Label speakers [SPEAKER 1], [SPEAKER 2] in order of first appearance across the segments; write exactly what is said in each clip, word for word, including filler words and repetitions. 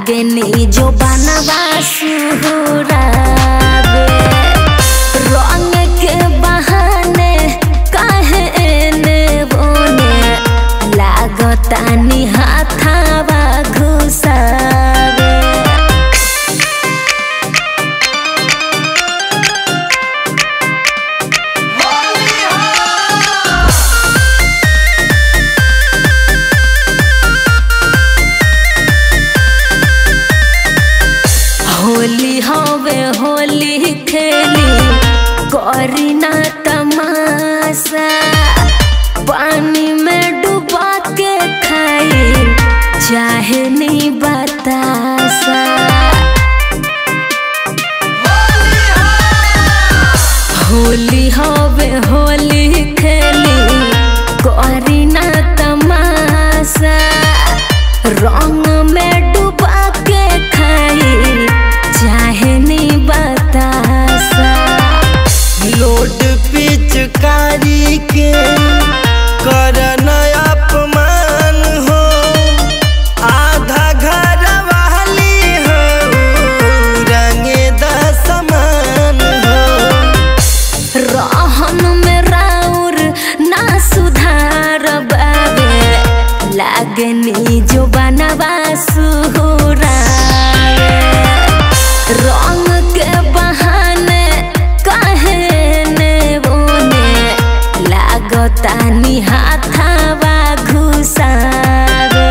[SPEAKER 1] लागनी जो बनवा सुहुरावे रंग के बहाने काहे एने बोने लागतानी हाथावा घुसावे। होली हवे होली खेली करी ना तमाशा पानी में डुबा के खाई चाहे नहीं बतासा। होली हवे होली खेली करी ना तमाशा रंग में डुबा के खाई चाहे नहीं बतासा।
[SPEAKER 2] लोड पिचकारी के करन अपमान हो आधा घर वाली हो रंगे दसमान हो।
[SPEAKER 1] रहन में राउर ना सुधार बाबे लागनी जो बनवा सुहुरावे रंग के बहाने काहे ने बोने लागतानी हाथावा घुसावे।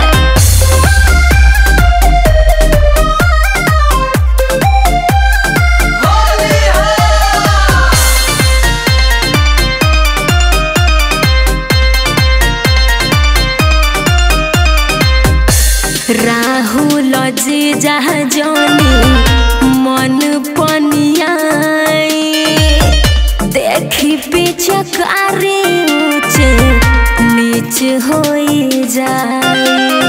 [SPEAKER 1] राहुल जी जहाँ जोनी मन पनियाई देखी पीछे कारी ऊंच नीच होई जाई।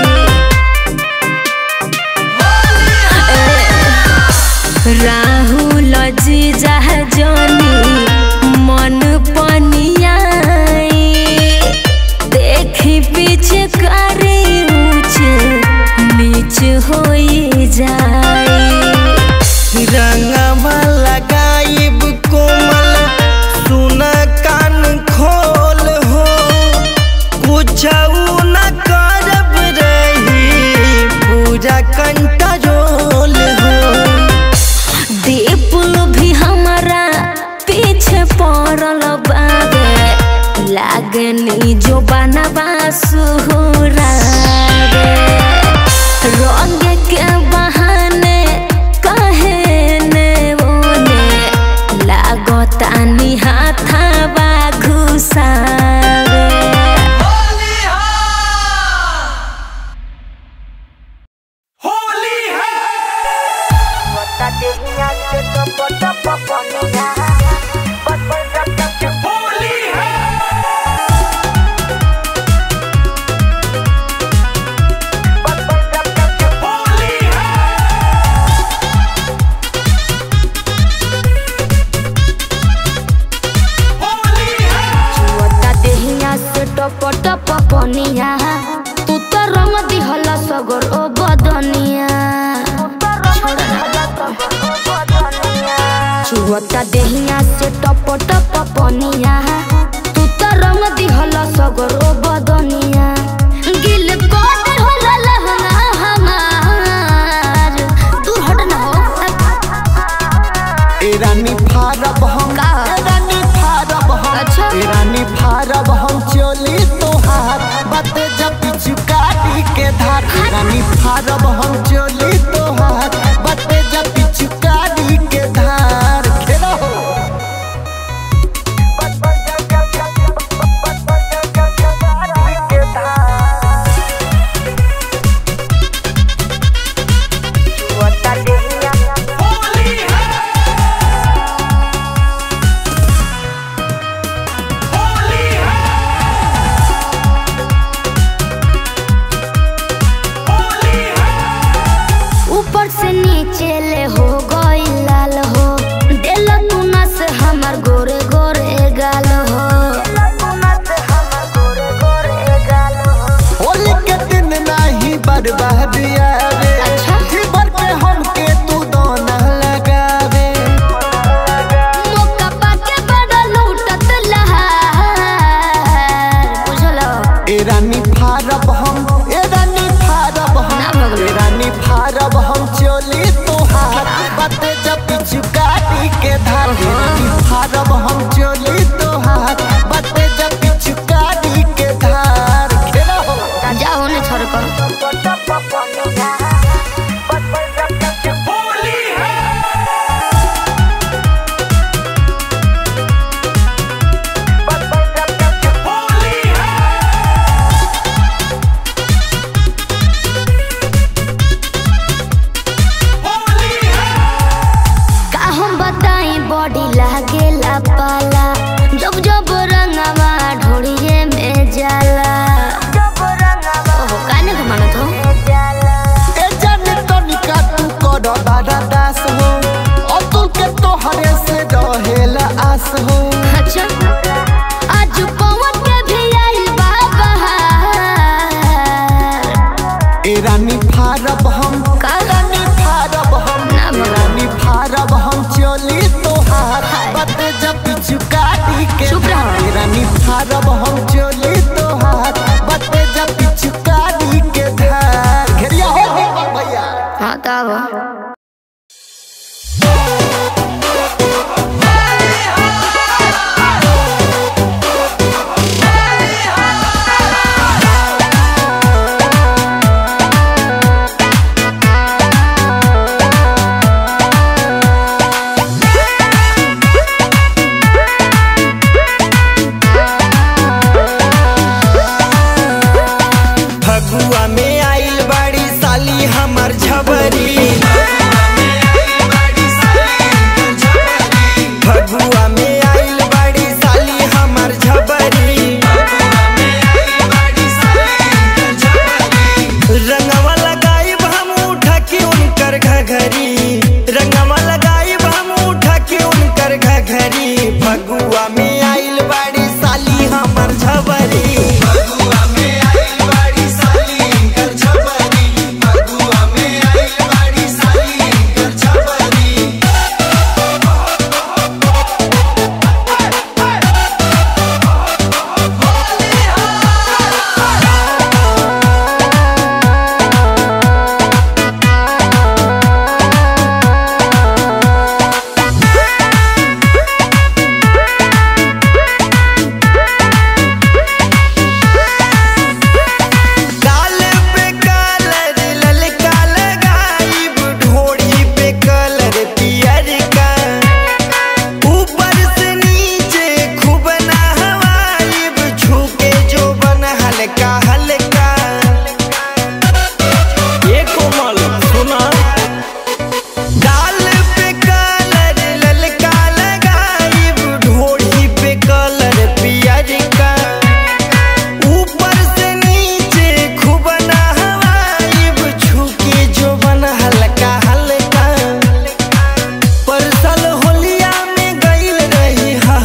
[SPEAKER 1] राहुल जी जहाँ जोनी मन पनियाई देखी पीछे कारी ऊंच नीच होई जाई।
[SPEAKER 2] रंगवा लगाइब कोमल सुना कान खोल हो कुछ न करब रही पूरा कंट्रोल हो।
[SPEAKER 1] दीपुल भी हमारा पीछे पड़ल बाबे लागनी जो बनवा सुहुरावे रंग के बहाने काहे ने बोने लागतानी हाथावा घुसावे। पनिया तू तो रंग दिहला सगर ओ बदनिया छुअता देहिया से टप टप पनिया तू तो रंग दिहला सगर ओ बदनिया गिल कोट होला लहंगा हमार तू हट ना हो।
[SPEAKER 2] ए रानी फारब हम ए रानी फारब हम अच्छा ए रानी फारब हम चोली तोहार बात जब पिचुकारी के धार। रानी फारब हम चोली तोहार बात जब पिचुकारी के धार। खेला हो रानी फारब हम ए रानी फारब हम ए रानी फारब हम चोली तोहार बाते जब पिचुकारी के धार ए रानी फारब हम चोली तोहार बाते जब पिचुकारी के धार खेला हो
[SPEAKER 1] जा होने छोड़ कर बॉडी लागेला पाला जब जब रंगवा ढोड़िए में जाला ओहो काने के मानत हो
[SPEAKER 2] ए जाने तनिका तू कर बारा दास हो अतुल के तोहरे से रहेला आस हो
[SPEAKER 1] अच्छा आज पवन के भी आई बाबा
[SPEAKER 2] ए रानी फारब हम
[SPEAKER 1] का
[SPEAKER 2] रानी फारब हम रानी फारब हम चोली बाते जब पिचुकारी के धार रानी फारब हम चोली तोहार बाते जब पिचुकारी के धार घेरिया हो भैया
[SPEAKER 1] हाँ तब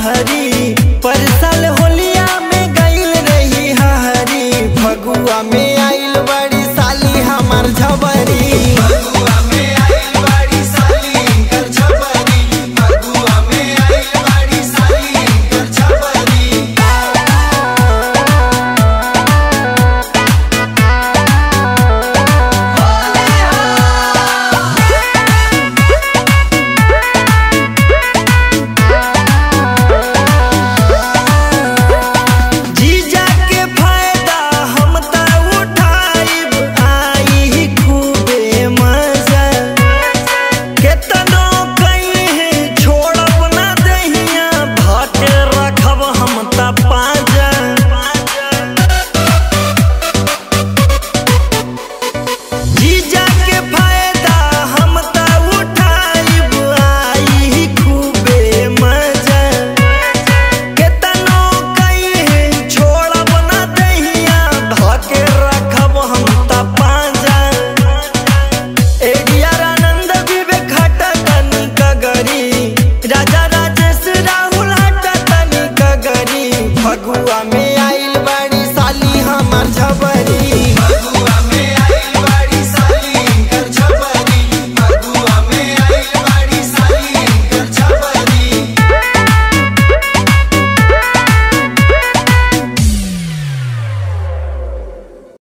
[SPEAKER 2] में